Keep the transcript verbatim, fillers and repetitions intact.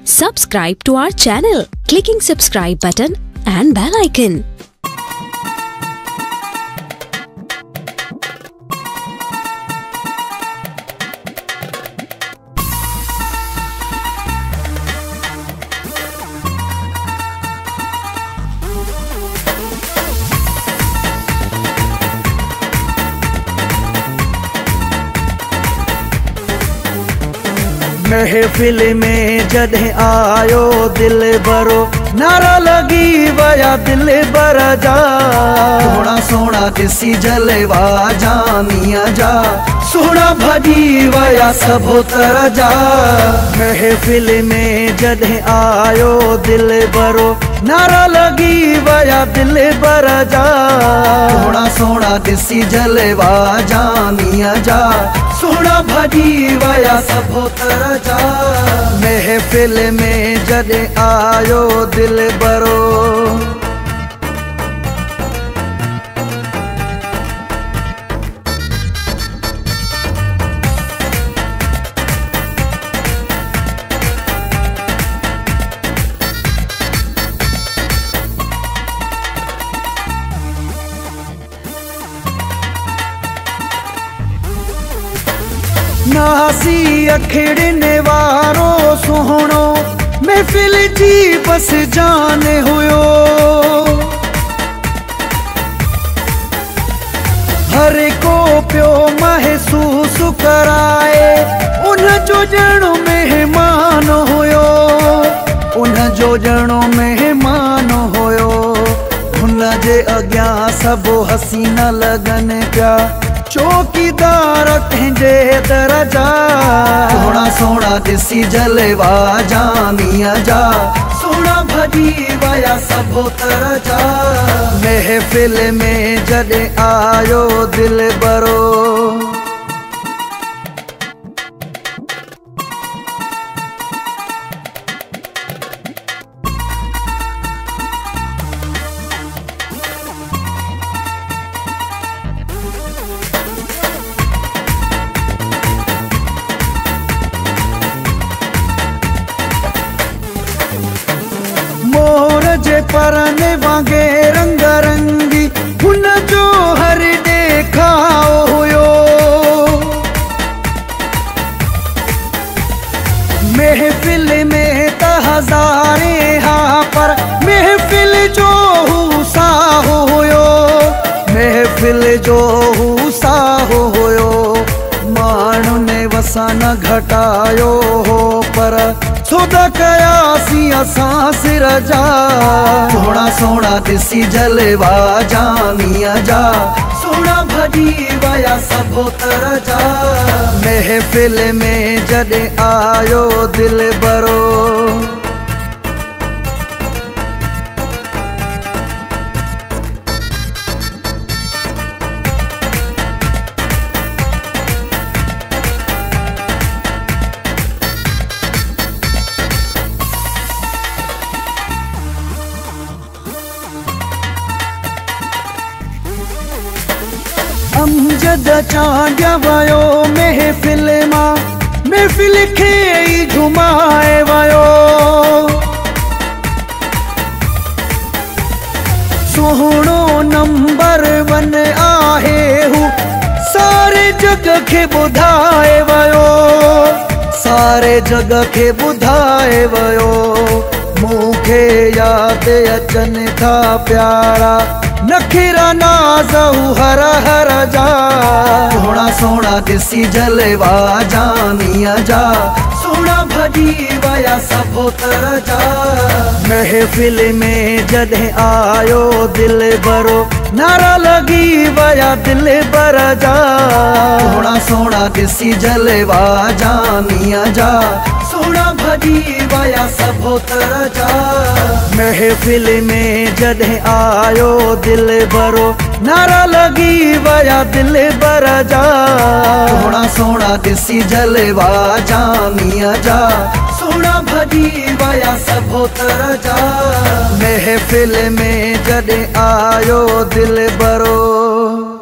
Subscribe to our channel, clicking subscribe button and bell icon. महफिल में जॾहिं आयो दिल बरो नारा लगी वया दिल बर जा सोना सोना दिसी जलवा जानिया जा सोना भजी वया सभो तर जा। महफिल में जॾहिं आयो दिल बरो नारा लगी वया दिल बर जा सोना सोना दिसी जलवा जानिया जा सोना भजी वया सभो तर जा। महफिल में जॾहिं आयो दिल बरो नासी अखड़ने वारो सोहणो महफिल जी बस जान हुयो हर को पियो महसूस कराए उन जो ॼणो मेहमान हुयो उन जो ॼणो मेहमान हुयो हुन जे अॻियां सभु हसीना लगन पिया चौकीदार कंहिंजे दरजा सोना सोना दिसी जलवा जानिया जा सोना भजी वया सभो तर जा। महफिल में जॾहिं आयो दिल बरो मोर जे परने वांगे रंग रंगी हुन जो हर देखाओ हुयो महफिल में त हजारे हा पर महफिल जो साहो हुयो महफिल जो साहो हुयो माण्हू ने वसा न घटायो हो पर सौदा कयासी असां सिर जा सोना सोना दिसी जलवा जानिया जा सोना भजी वया सभो तर जा। महफिल में जॾहिं आयो दिल बरो अमजद चांडिया वयो महफिल मां महफिल खे ई घुमाए वयो सोहणो नंबर वन आहे हू सारे जग खे ॿुधाए वयो सारे जग खे ॿुधाए वयो मूंखे यादि अचनि था प्यारा नखीरा नाज़हू हर हर जा सोना सोना दिसी जलवा जानिया जा सोना भजी वया सभो तर जा। महफिल में जॾहिं आयो दिल बरो नारा लगी वया दिल बर जा सोना सोना दिसी जलवा जानिया जा सोना भजी वया सभो तर जा। महफिल में जॾहिं आयो दिल बरो नारा लगी वया दिल बर जा सोना सोना दिसी जलवा जानिया जा सोना भजी वया सभो तर जा। महफिल में जॾहिं आयो दिल बरो